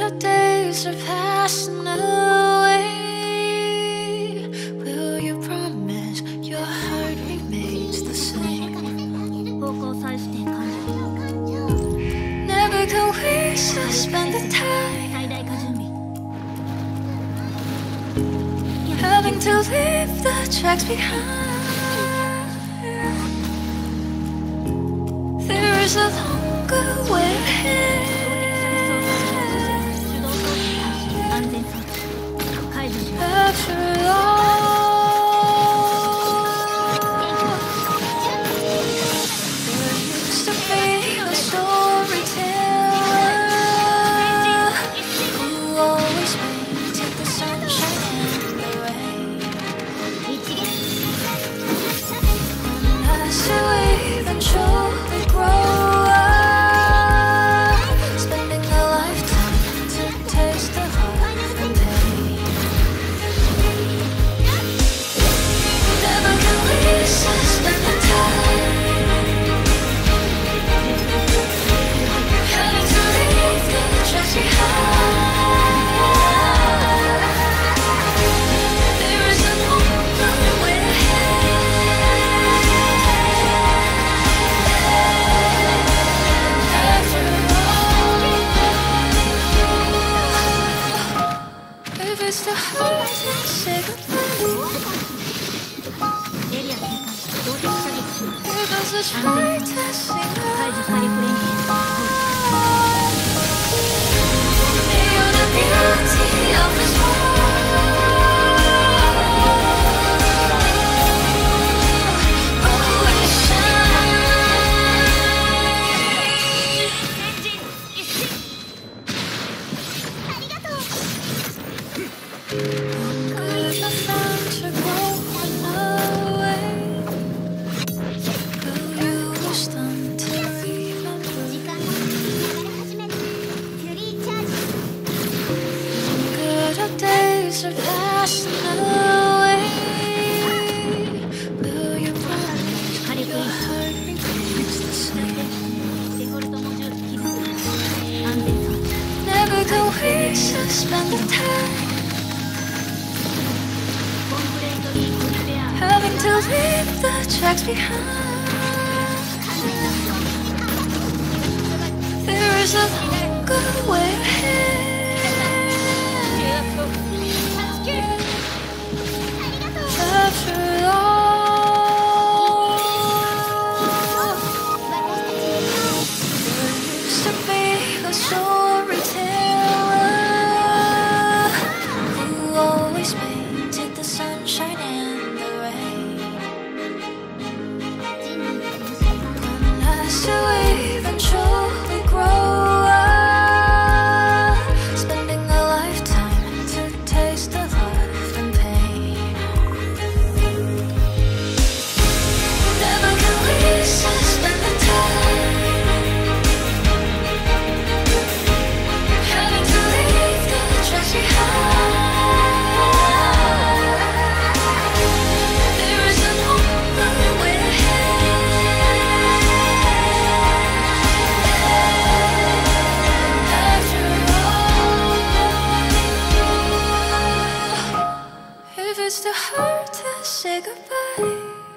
our days are passing away. Will you promise your heart remains the same? Never can we suspend the time, having to leave the tracks behind. There is a longer way ahead. After all, there used to be a storyteller who always painted the sunshine and the rain. As you eventually grow up, spending a lifetime to taste the heart and pain. Never can we suspend the time, having to leave the tracks behind. There is a longer way ahead. After all, if it's the hard to say goodbye, if it's a try to sing goodbye, you're the beauty of this world. Always shine. Good enough to grow away. Will you wish them to remember? Good old days are passing away. Will you promise your heart remains the same? Never can we suspend the time, having to leave the tracks behind. There is a longer way ahead. After all, there used to be a storyteller who always painted the sunshine and the rain. As you eventually grow up, spending a lifetime to taste the love and pain. Never can we suspend the time, having to leave the tracks behind. There is a longer way ahead. After all, if it's too hard to say goodbye,